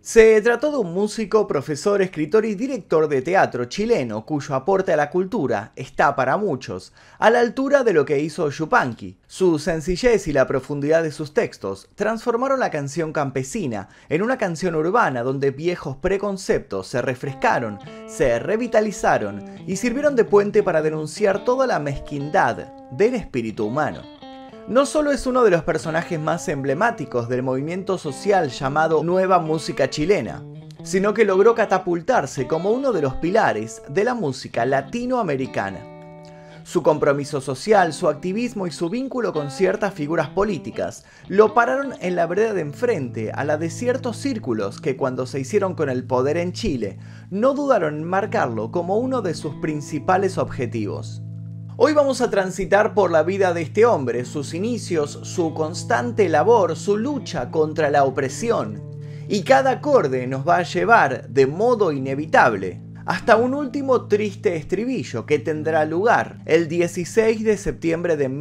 Se trató de un músico, profesor, escritor y director de teatro chileno cuyo aporte a la cultura está para muchos a la altura de lo que hizo Yupanqui. Su sencillez y la profundidad de sus textos transformaron la canción campesina en una canción urbana donde viejos preconceptos se refrescaron, se revitalizaron y sirvieron de puente para denunciar toda la mezquindad del espíritu humano. No solo es uno de los personajes más emblemáticos del movimiento social llamado Nueva Música Chilena, sino que logró catapultarse como uno de los pilares de la música latinoamericana. Su compromiso social, su activismo y su vínculo con ciertas figuras políticas lo pararon en la vereda de enfrente a la de ciertos círculos que cuando se hicieron con el poder en Chile no dudaron en marcarlo como uno de sus principales objetivos. Hoy vamos a transitar por la vida de este hombre, sus inicios, su constante labor, su lucha contra la opresión. Y cada acorde nos va a llevar, de modo inevitable, hasta un último triste estribillo que tendrá lugar el 16 de septiembre de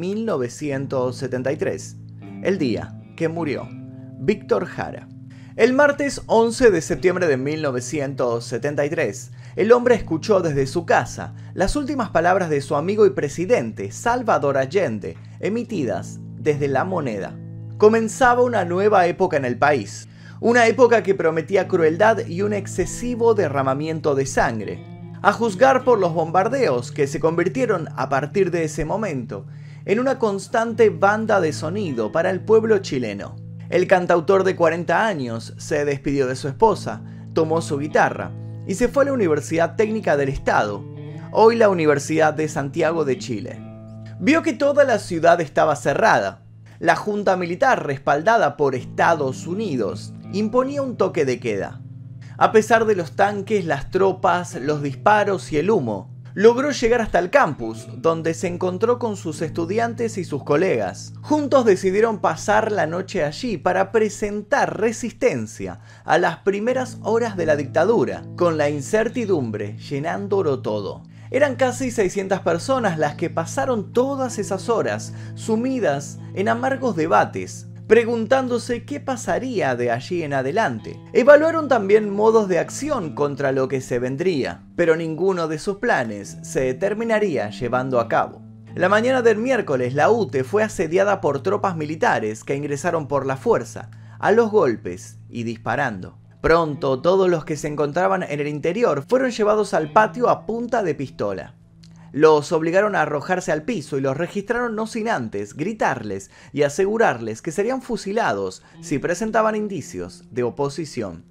1973, el día que murió Víctor Jara. El martes 11 de septiembre de 1973, el hombre escuchó desde su casa las últimas palabras de su amigo y presidente, Salvador Allende, emitidas desde La Moneda. Comenzaba una nueva época en el país, una época que prometía crueldad y un excesivo derramamiento de sangre, a juzgar por los bombardeos que se convirtieron a partir de ese momento en una constante banda de sonido para el pueblo chileno. El cantautor de 40 años se despidió de su esposa, tomó su guitarra y se fue a la Universidad Técnica del Estado, hoy la Universidad de Santiago de Chile. Vio que toda la ciudad estaba cerrada. La junta militar, respaldada por Estados Unidos, imponía un toque de queda. A pesar de los tanques, las tropas, los disparos y el humo, logró llegar hasta el campus, donde se encontró con sus estudiantes y sus colegas. Juntos decidieron pasar la noche allí para presentar resistencia a las primeras horas de la dictadura, con la incertidumbre llenándolo todo. Eran casi 600 personas las que pasaron todas esas horas sumidas en amargos debates, preguntándose qué pasaría de allí en adelante. Evaluaron también modos de acción contra lo que se vendría, pero ninguno de sus planes se terminaría llevando a cabo. La mañana del miércoles, la UTE fue asediada por tropas militares que ingresaron por la fuerza, a los golpes y disparando. Pronto, todos los que se encontraban en el interior fueron llevados al patio a punta de pistola. Los obligaron a arrojarse al piso y los registraron no sin antes gritarles y asegurarles que serían fusilados si presentaban indicios de oposición.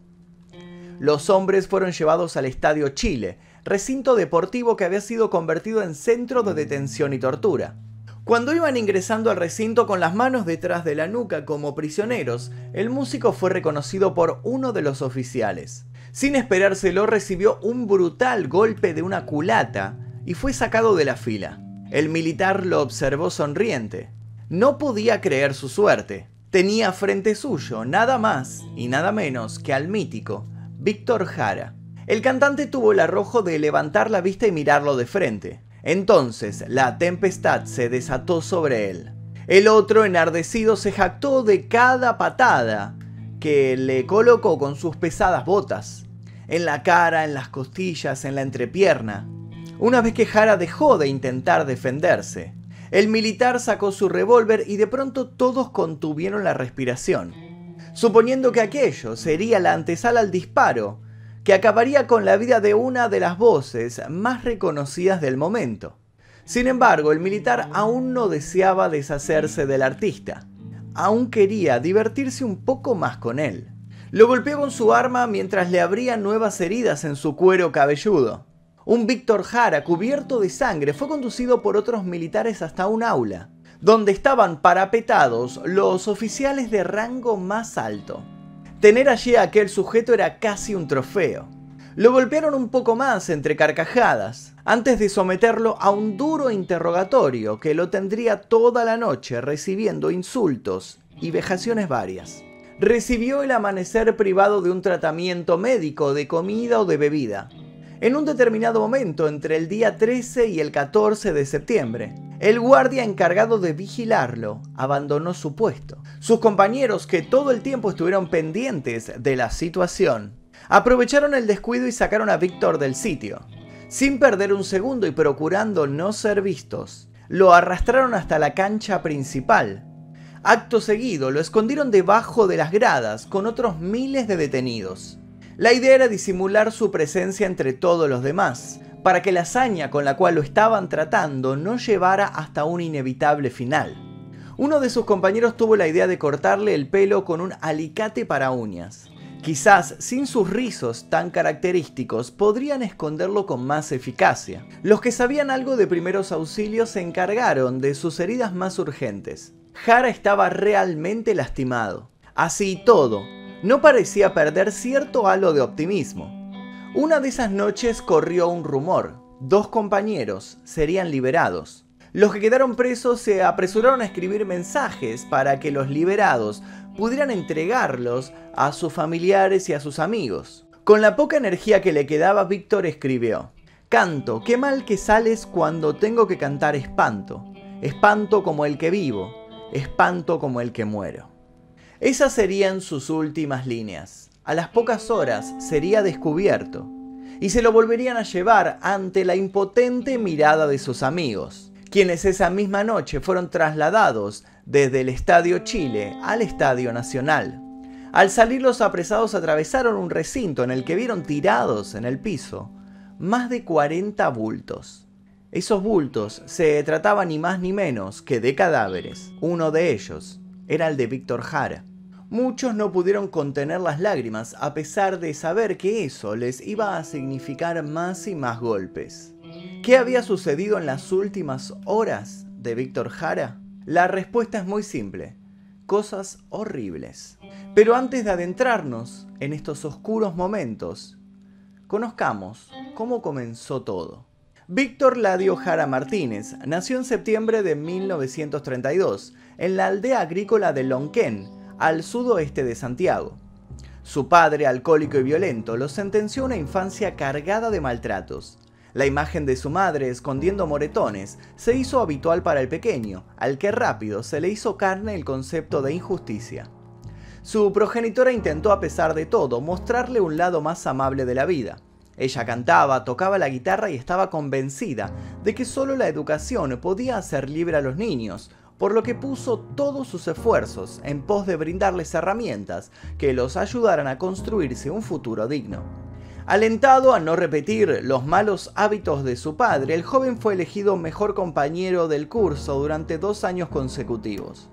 Los hombres fueron llevados al Estadio Chile, recinto deportivo que había sido convertido en centro de detención y tortura. Cuando iban ingresando al recinto con las manos detrás de la nuca como prisioneros, el músico fue reconocido por uno de los oficiales. Sin esperárselo, recibió un brutal golpe de una culata y fue sacado de la fila. El militar lo observó sonriente. No podía creer su suerte. Tenía frente suyo nada más y nada menos que al mítico Víctor Jara. El cantante tuvo el arrojo de levantar la vista y mirarlo de frente. Entonces la tempestad se desató sobre él. El otro, enardecido, se jactó de cada patada que le colocó con sus pesadas botas, en la cara, en las costillas, en la entrepierna. Una vez que Jara dejó de intentar defenderse, el militar sacó su revólver y de pronto todos contuvieron la respiración, suponiendo que aquello sería la antesala al disparo que acabaría con la vida de una de las voces más reconocidas del momento. Sin embargo, el militar aún no deseaba deshacerse del artista. Aún quería divertirse un poco más con él. Lo golpeó con su arma mientras le abría nuevas heridas en su cuero cabelludo. Un Víctor Jara cubierto de sangre fue conducido por otros militares hasta un aula, donde estaban parapetados los oficiales de rango más alto. Tener allí a aquel sujeto era casi un trofeo. Lo golpearon un poco más entre carcajadas, antes de someterlo a un duro interrogatorio que lo tendría toda la noche recibiendo insultos y vejaciones varias. Recibió el amanecer privado de un tratamiento médico, de comida o de bebida. En un determinado momento, entre el día 13 y el 14 de septiembre, el guardia encargado de vigilarlo abandonó su puesto. Sus compañeros, que todo el tiempo estuvieron pendientes de la situación, aprovecharon el descuido y sacaron a Víctor del sitio. Sin perder un segundo y procurando no ser vistos, lo arrastraron hasta la cancha principal. Acto seguido, lo escondieron debajo de las gradas con otros miles de detenidos. La idea era disimular su presencia entre todos los demás, para que la hazaña con la cual lo estaban tratando no llevara hasta un inevitable final. Uno de sus compañeros tuvo la idea de cortarle el pelo con un alicate para uñas. Quizás, sin sus rizos tan característicos, podrían esconderlo con más eficacia. Los que sabían algo de primeros auxilios se encargaron de sus heridas más urgentes. Jara estaba realmente lastimado. Así y todo, no parecía perder cierto halo de optimismo. Una de esas noches corrió un rumor: 2 compañeros serían liberados. Los que quedaron presos se apresuraron a escribir mensajes para que los liberados pudieran entregarlos a sus familiares y a sus amigos. Con la poca energía que le quedaba, Víctor escribió: «Canto, qué mal que sales cuando tengo que cantar espanto. Espanto como el que vivo, espanto como el que muero». Esas serían sus últimas líneas. A las pocas horas sería descubierto y se lo volverían a llevar ante la impotente mirada de sus amigos, quienes esa misma noche fueron trasladados desde el Estadio Chile al Estadio Nacional. Al salir, los apresados atravesaron un recinto en el que vieron tirados en el piso más de 40 bultos. Esos bultos se trataban ni más ni menos que de cadáveres. Uno de ellos era el de Víctor Jara. Muchos no pudieron contener las lágrimas a pesar de saber que eso les iba a significar más y más golpes. ¿Qué había sucedido en las últimas horas de Víctor Jara? La respuesta es muy simple: cosas horribles. Pero antes de adentrarnos en estos oscuros momentos, conozcamos cómo comenzó todo. Víctor Ladio Jara Martínez nació en septiembre de 1932 en la aldea agrícola de Lonquén, al sudoeste de Santiago. Su padre, alcohólico y violento, lo sentenció a una infancia cargada de maltratos. La imagen de su madre escondiendo moretones se hizo habitual para el pequeño, al que rápido se le hizo carne el concepto de injusticia. Su progenitora intentó, a pesar de todo, mostrarle un lado más amable de la vida. Ella cantaba, tocaba la guitarra y estaba convencida de que solo la educación podía hacer libre a los niños, por lo que puso todos sus esfuerzos en pos de brindarles herramientas que los ayudaran a construirse un futuro digno. Alentado a no repetir los malos hábitos de su padre, el joven fue elegido mejor compañero del curso durante 2 años consecutivos.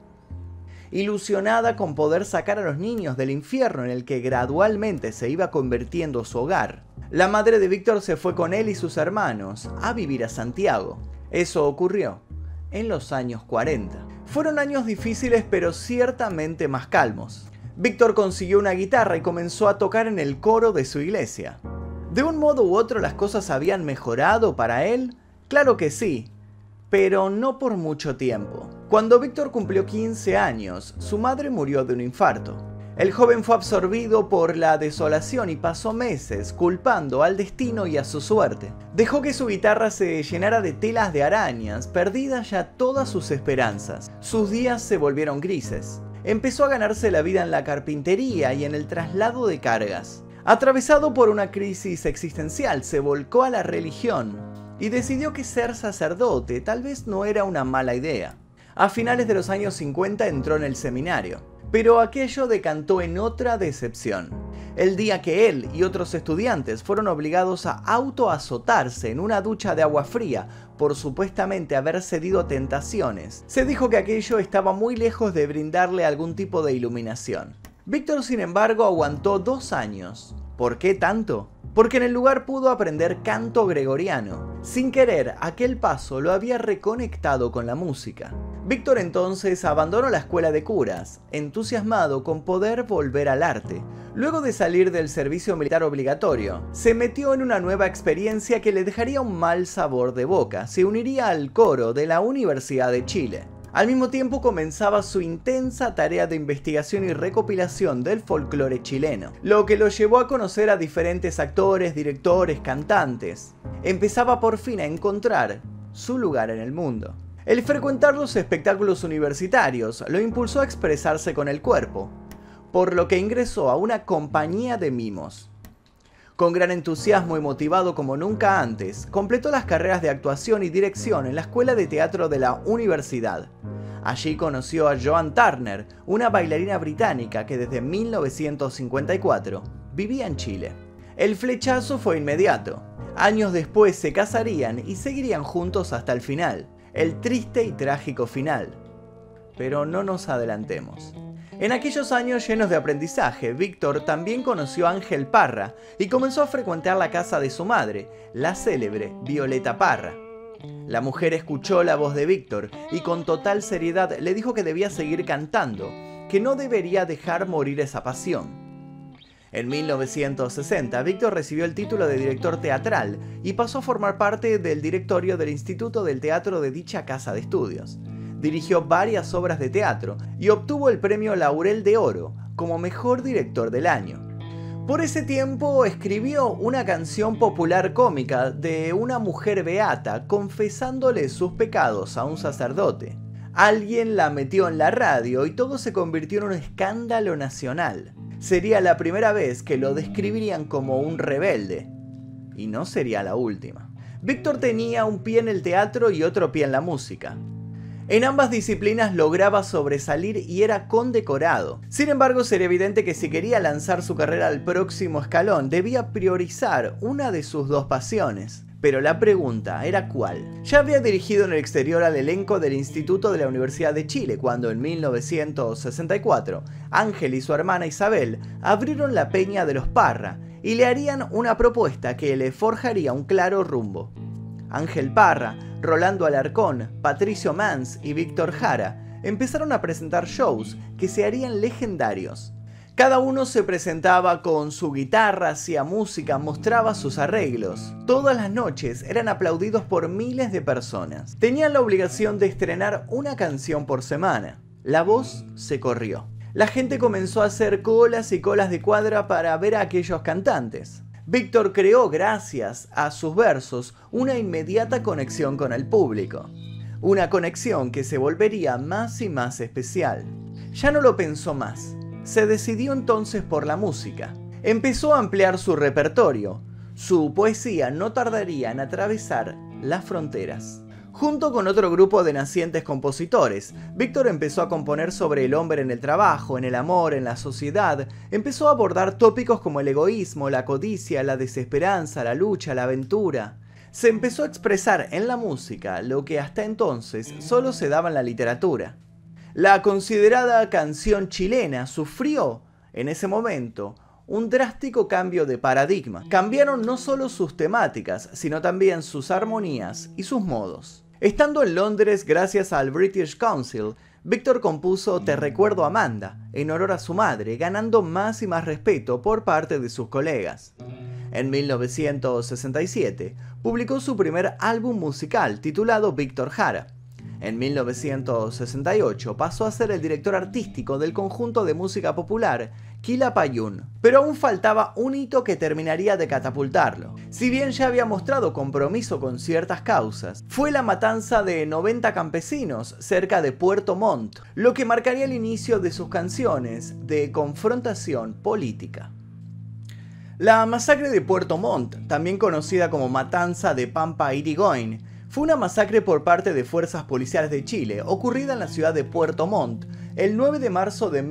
Ilusionada con poder sacar a los niños del infierno en el que gradualmente se iba convirtiendo su hogar, la madre de Víctor se fue con él y sus hermanos a vivir a Santiago. Eso ocurrió en los años 40. Fueron años difíciles, pero ciertamente más calmos. Víctor consiguió una guitarra y comenzó a tocar en el coro de su iglesia. ¿De un modo u otro las cosas habían mejorado para él? Claro que sí, pero no por mucho tiempo. Cuando Víctor cumplió 15 años, su madre murió de un infarto. El joven fue absorbido por la desolación y pasó meses culpando al destino y a su suerte. Dejó que su guitarra se llenara de telas de arañas, perdidas ya todas sus esperanzas. Sus días se volvieron grises. Empezó a ganarse la vida en la carpintería y en el traslado de cargas. Atravesado por una crisis existencial, se volcó a la religión y decidió que ser sacerdote tal vez no era una mala idea. A finales de los años 50 entró en el seminario, pero aquello decantó en otra decepción. El día que él y otros estudiantes fueron obligados a autoazotarse en una ducha de agua fría por supuestamente haber cedido a tentaciones, se dijo que aquello estaba muy lejos de brindarle algún tipo de iluminación. Víctor, sin embargo, aguantó 2 años. ¿Por qué tanto? Porque en el lugar pudo aprender canto gregoriano. Sin querer, aquel paso lo había reconectado con la música. Víctor entonces abandonó la escuela de curas, entusiasmado con poder volver al arte. Luego de salir del servicio militar obligatorio, se metió en una nueva experiencia que le dejaría un mal sabor de boca. Se uniría al coro de la Universidad de Chile. Al mismo tiempo comenzaba su intensa tarea de investigación y recopilación del folclore chileno, lo que lo llevó a conocer a diferentes actores, directores, cantantes. Empezaba por fin a encontrar su lugar en el mundo. El frecuentar los espectáculos universitarios lo impulsó a expresarse con el cuerpo, por lo que ingresó a una compañía de mimos. Con gran entusiasmo y motivado como nunca antes, completó las carreras de actuación y dirección en la Escuela de Teatro de la Universidad. Allí conoció a Joan Turner, una bailarina británica que desde 1954 vivía en Chile. El flechazo fue inmediato. Años después se casarían y seguirían juntos hasta el final, el triste y trágico final. Pero no nos adelantemos. En aquellos años llenos de aprendizaje, Víctor también conoció a Ángel Parra y comenzó a frecuentar la casa de su madre, la célebre Violeta Parra. La mujer escuchó la voz de Víctor y con total seriedad le dijo que debía seguir cantando, que no debería dejar morir esa pasión. En 1960, Víctor recibió el título de director teatral y pasó a formar parte del directorio del Instituto del Teatro de dicha casa de estudios. Dirigió varias obras de teatro y obtuvo el premio Laurel de Oro como mejor director del año. Por ese tiempo escribió una canción popular cómica de una mujer beata confesándole sus pecados a un sacerdote. Alguien la metió en la radio y todo se convirtió en un escándalo nacional. Sería la primera vez que lo describirían como un rebelde. Y no sería la última. Víctor tenía un pie en el teatro y otro pie en la música. En ambas disciplinas lograba sobresalir y era condecorado. Sin embargo, sería evidente que si quería lanzar su carrera al próximo escalón, debía priorizar una de sus dos pasiones. Pero la pregunta era ¿cuál? Ya había dirigido en el exterior al elenco del Instituto de la Universidad de Chile cuando en 1964 Ángel y su hermana Isabel abrieron la Peña de los Parra y le harían una propuesta que le forjaría un claro rumbo. Ángel Parra, Rolando Alarcón, Patricio Mans y Víctor Jara empezaron a presentar shows que se harían legendarios. Cada uno se presentaba con su guitarra, hacía música, mostraba sus arreglos. Todas las noches eran aplaudidos por miles de personas. Tenían la obligación de estrenar una canción por semana. La voz se corrió. La gente comenzó a hacer colas y colas de cuadra para ver a aquellos cantantes. Víctor creó, gracias a sus versos, una inmediata conexión con el público. Una conexión que se volvería más y más especial. Ya no lo pensó más. Se decidió entonces por la música. Empezó a ampliar su repertorio. Su poesía no tardaría en atravesar las fronteras. Junto con otro grupo de nacientes compositores, Víctor empezó a componer sobre el hombre en el trabajo, en el amor, en la sociedad. Empezó a abordar tópicos como el egoísmo, la codicia, la desesperanza, la lucha, la aventura. Se empezó a expresar en la música lo que hasta entonces solo se daba en la literatura. La considerada canción chilena sufrió, en ese momento, un drástico cambio de paradigma. Cambiaron no solo sus temáticas, sino también sus armonías y sus modos. Estando en Londres gracias al British Council, Víctor compuso Te recuerdo Amanda, en honor a su madre, ganando más y más respeto por parte de sus colegas. En 1967, publicó su primer álbum musical titulado Víctor Jara. En 1968 pasó a ser el director artístico del conjunto de música popular Quilapayún, pero aún faltaba un hito que terminaría de catapultarlo. Si bien ya había mostrado compromiso con ciertas causas, fue la matanza de 90 campesinos cerca de Puerto Montt, lo que marcaría el inicio de sus canciones de confrontación política. La masacre de Puerto Montt, también conocida como Matanza de Pampa Irigoyen, fue una masacre por parte de fuerzas policiales de Chile, ocurrida en la ciudad de Puerto Montt el 9 de marzo de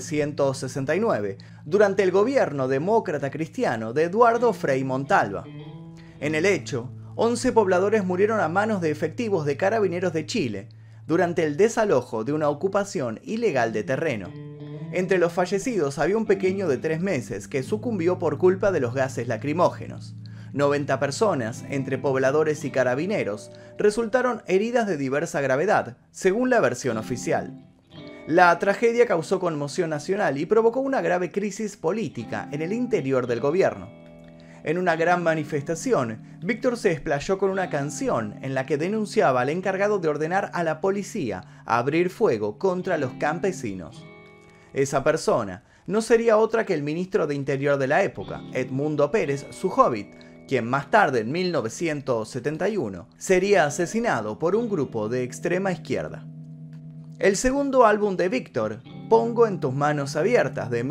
1969, durante el gobierno demócrata cristiano de Eduardo Frei Montalva. En el hecho, 11 pobladores murieron a manos de efectivos de Carabineros de Chile, durante el desalojo de una ocupación ilegal de terreno. Entre los fallecidos había un pequeño de 3 meses que sucumbió por culpa de los gases lacrimógenos. 90 personas, entre pobladores y carabineros, resultaron heridas de diversa gravedad, según la versión oficial. La tragedia causó conmoción nacional y provocó una grave crisis política en el interior del gobierno. En una gran manifestación, Víctor se explayó con una canción en la que denunciaba al encargado de ordenar a la policía a abrir fuego contra los campesinos. Esa persona no sería otra que el ministro de Interior de la época, Edmundo Pérez, su hobbit, quien más tarde, en 1971, sería asesinado por un grupo de extrema izquierda. El segundo álbum de Víctor, Pongo en tus manos abiertas, de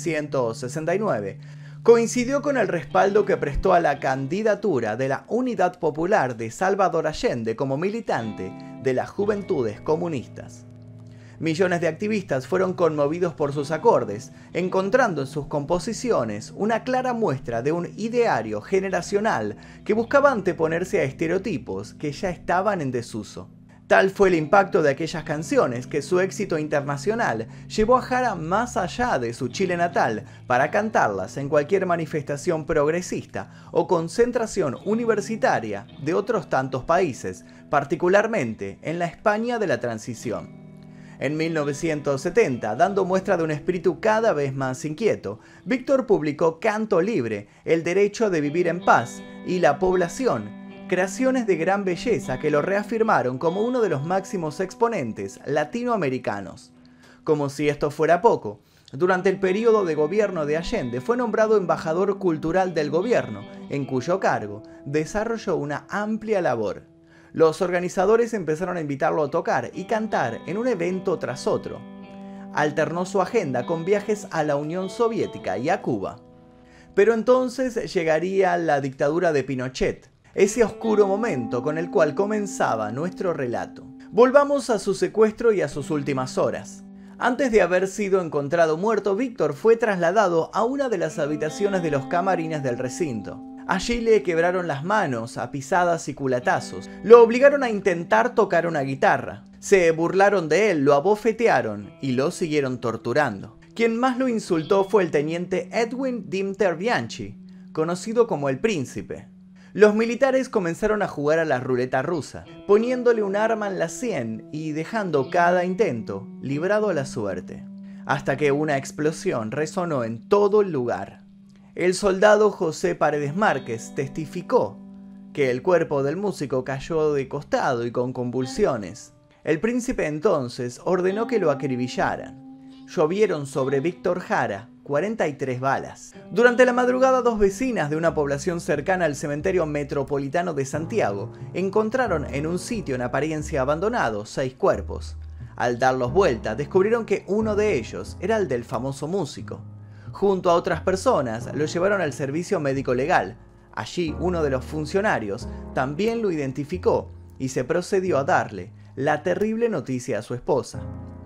1969, coincidió con el respaldo que prestó a la candidatura de la Unidad Popular de Salvador Allende como militante de las Juventudes Comunistas. Millones de activistas fueron conmovidos por sus acordes, encontrando en sus composiciones una clara muestra de un ideario generacional que buscaba anteponerse a estereotipos que ya estaban en desuso. Tal fue el impacto de aquellas canciones que su éxito internacional llevó a Jara más allá de su Chile natal para cantarlas en cualquier manifestación progresista o concentración universitaria de otros tantos países, particularmente en la España de la transición. En 1970, dando muestra de un espíritu cada vez más inquieto, Víctor publicó Canto Libre, El derecho de vivir en paz y La población, creaciones de gran belleza que lo reafirmaron como uno de los máximos exponentes latinoamericanos. Como si esto fuera poco, durante el periodo de gobierno de Allende fue nombrado embajador cultural del gobierno, en cuyo cargo desarrolló una amplia labor. Los organizadores empezaron a invitarlo a tocar y cantar en un evento tras otro. Alternó su agenda con viajes a la Unión Soviética y a Cuba. Pero entonces llegaría la dictadura de Pinochet, ese oscuro momento con el cual comenzaba nuestro relato. Volvamos a su secuestro y a sus últimas horas. Antes de haber sido encontrado muerto, Víctor fue trasladado a una de las habitaciones de los camarines del recinto. Allí le quebraron las manos a pisadas y culatazos. Lo obligaron a intentar tocar una guitarra. Se burlaron de él, lo abofetearon y lo siguieron torturando. Quien más lo insultó fue el teniente Edwin Dimter Bianchi, conocido como el Príncipe. Los militares comenzaron a jugar a la ruleta rusa, poniéndole un arma en la sien y dejando cada intento librado a la suerte. Hasta que una explosión resonó en todo el lugar. El soldado José Paredes Márquez testificó que el cuerpo del músico cayó de costado y con convulsiones. El príncipe entonces ordenó que lo acribillaran. Llovieron sobre Víctor Jara 43 balas. Durante la madrugada, dos vecinas de una población cercana al cementerio metropolitano de Santiago encontraron en un sitio en apariencia abandonado 6 cuerpos. Al darlos vuelta, descubrieron que uno de ellos era el del famoso músico. Junto a otras personas, lo llevaron al servicio médico legal. Allí, uno de los funcionarios también lo identificó y se procedió a darle la terrible noticia a su esposa.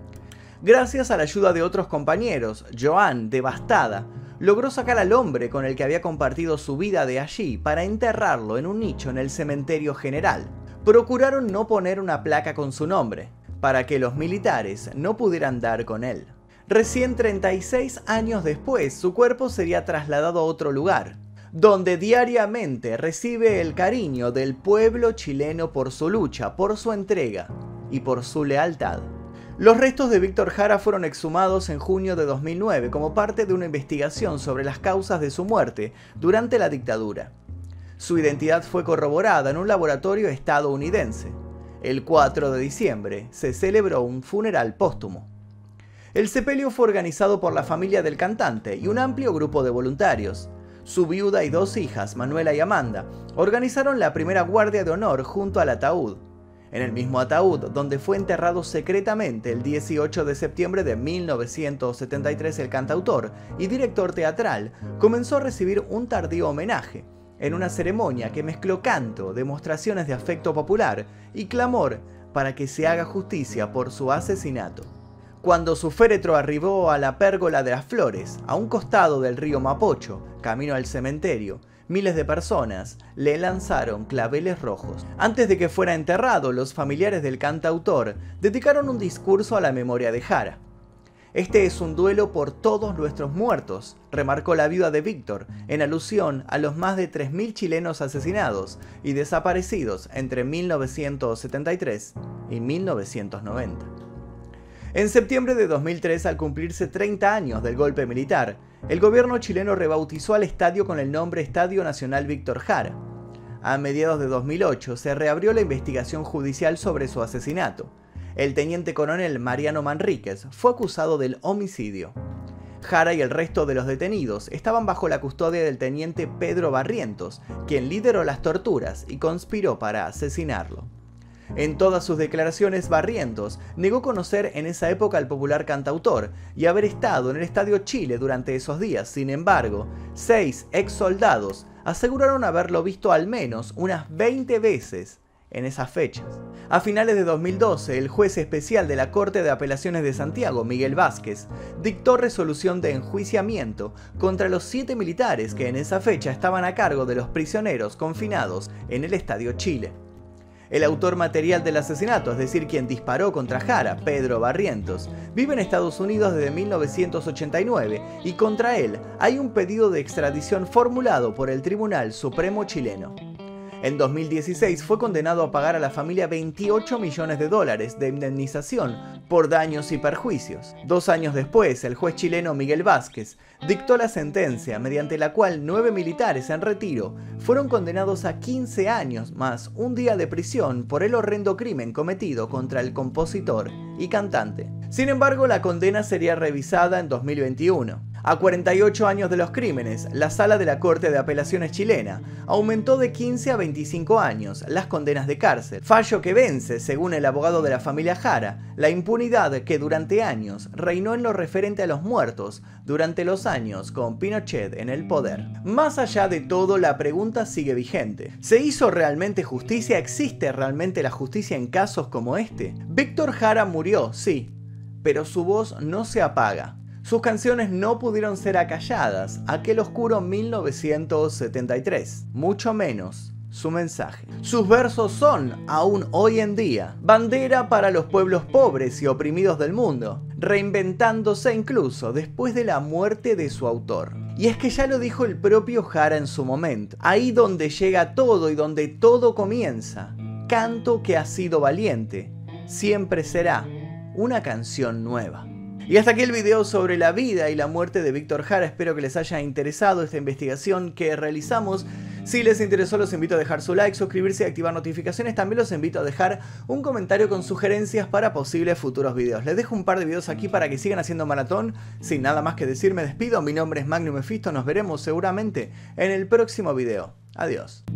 Gracias a la ayuda de otros compañeros, Joan, devastada, logró sacar al hombre con el que había compartido su vida de allí para enterrarlo en un nicho en el cementerio general. Procuraron no poner una placa con su nombre, para que los militares no pudieran dar con él. Recién 36 años después, su cuerpo sería trasladado a otro lugar, donde diariamente recibe el cariño del pueblo chileno por su lucha, por su entrega y por su lealtad. Los restos de Víctor Jara fueron exhumados en junio de 2009 como parte de una investigación sobre las causas de su muerte durante la dictadura. Su identidad fue corroborada en un laboratorio estadounidense. El 4 de diciembre se celebró un funeral póstumo. El sepelio fue organizado por la familia del cantante y un amplio grupo de voluntarios. Su viuda y 2 hijas, Manuela y Amanda, organizaron la primera guardia de honor junto al ataúd. En el mismo ataúd donde fue enterrado secretamente el 18 de septiembre de 1973 el cantautor y director teatral comenzó a recibir un tardío homenaje, en una ceremonia que mezcló canto, demostraciones de afecto popular y clamor para que se haga justicia por su asesinato. Cuando su féretro arribó a la Pérgola de las Flores, a un costado del río Mapocho, camino al cementerio, miles de personas le lanzaron claveles rojos. Antes de que fuera enterrado, los familiares del cantautor dedicaron un discurso a la memoria de Jara. Este es un duelo por todos nuestros muertos, remarcó la viuda de Víctor, en alusión a los más de 3.000 chilenos asesinados y desaparecidos entre 1973 y 1990. En septiembre de 2003, al cumplirse 30 años del golpe militar, El gobierno chileno rebautizó al estadio con el nombre Estadio Nacional Víctor Jara. A mediados de 2008 se reabrió la investigación judicial sobre su asesinato. El teniente coronel Mariano Manríquez fue acusado del homicidio. Jara y el resto de los detenidos estaban bajo la custodia del teniente Pedro Barrientos, quien lideró las torturas y conspiró para asesinarlo. En todas sus declaraciones, Barrientos negó conocer en esa época al popular cantautor y haber estado en el Estadio Chile durante esos días. Sin embargo, 6 ex soldados aseguraron haberlo visto al menos unas 20 veces en esas fechas. A finales de 2012, el juez especial de la Corte de Apelaciones de Santiago, Miguel Vázquez, dictó resolución de enjuiciamiento contra los 7 militares que en esa fecha estaban a cargo de los prisioneros confinados en el Estadio Chile. El autor material del asesinato, es decir, quien disparó contra Jara, Pedro Barrientos, vive en Estados Unidos desde 1989 y contra él hay un pedido de extradición formulado por el Tribunal Supremo chileno. En 2016 fue condenado a pagar a la familia $28 millones de indemnización por daños y perjuicios. 2 años después, el juez chileno Miguel Vázquez dictó la sentencia mediante la cual 9 militares en retiro fueron condenados a 15 años más un día de prisión por el horrendo crimen cometido contra el compositor y cantante. Sin embargo, la condena sería revisada en 2021. A 48 años de los crímenes, la Sala de la Corte de Apelaciones chilena aumentó de 15 a 25 años las condenas de cárcel, fallo que vence, según el abogado de la familia Jara, la impunidad que durante años reinó en lo referente a los muertos durante los años con Pinochet en el poder. Más allá de todo, la pregunta sigue vigente. ¿Se hizo realmente justicia? ¿Existe realmente la justicia en casos como este? Víctor Jara murió, sí, pero su voz no se apaga. Sus canciones no pudieron ser acalladas aquel oscuro 1973, mucho menos su mensaje. Sus versos son, aún hoy en día, bandera para los pueblos pobres y oprimidos del mundo, reinventándose incluso después de la muerte de su autor. Y es que ya lo dijo el propio Jara en su momento, ahí donde llega todo y donde todo comienza, canto que ha sido valiente, siempre será una canción nueva. Y hasta aquí el video sobre la vida y la muerte de Víctor Jara. Espero que les haya interesado esta investigación que realizamos. Si les interesó, los invito a dejar su like, suscribirse y activar notificaciones. También los invito a dejar un comentario con sugerencias para posibles futuros videos. Les dejo un par de videos aquí para que sigan haciendo maratón. Sin nada más que decir, me despido. Mi nombre es Magnum Mephisto. Nos veremos seguramente en el próximo video. Adiós.